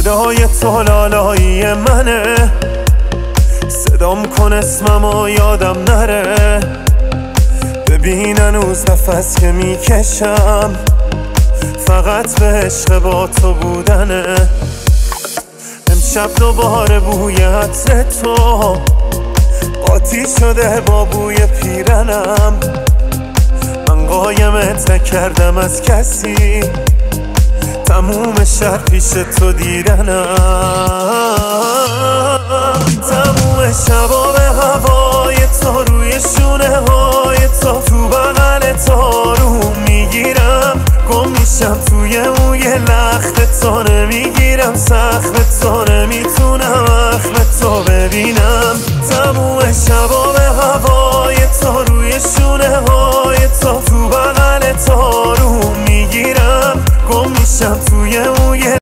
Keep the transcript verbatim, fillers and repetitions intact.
صدای تو لالایی منه، صدام کن اسممو یادم نره. ببین هنوز نفس که میکشم فقط به عشق با تو بودنه. امشب دوباره بوی عطر تو قاطی شده با بوی پیرنم. من قایمت نکردم از کسی، تموم شهر پیش تو دیدنم. تموم شبا به هوای تو، روی شونه های تو، تو بغل تو رو میگیرم. گم میشم توی موی لخت تو، نمیگیرم سخت تو، نمیتونم اخم تو ببینم. تموم شبا به هوای تو، روی شونه های تو، تو بغل تو رو میگیرم. گم میشم توی موی